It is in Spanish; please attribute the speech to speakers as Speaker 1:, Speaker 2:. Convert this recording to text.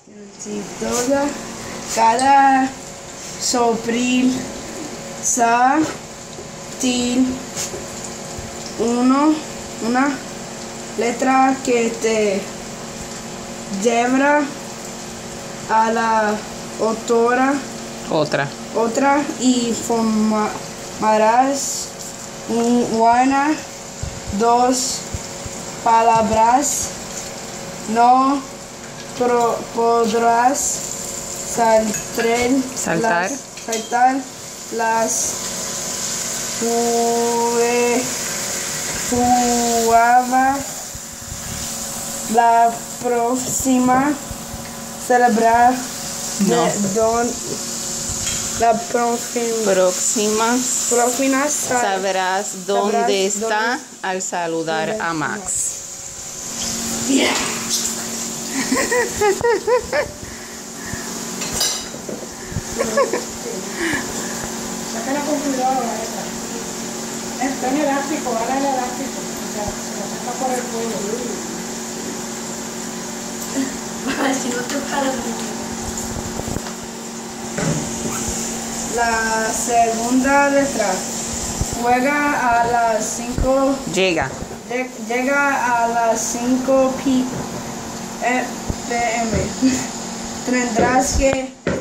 Speaker 1: Si toda cada sobril sa til una letra que te lleva a la otra y formarás una, dos palabras. No podrás saltar las pruebas. La próxima celebrar la próxima
Speaker 2: Sabrás dónde está al saludar a Max.
Speaker 1: Yeah.
Speaker 3: Sácala con cuidado, está en elástico, ahora el elástico, o sea, se la saca por el cuello.
Speaker 1: Si no te paras mucho. La segunda letra juega a las 5.
Speaker 2: Llega.
Speaker 1: Llega a las 5 p.m. Tendrás que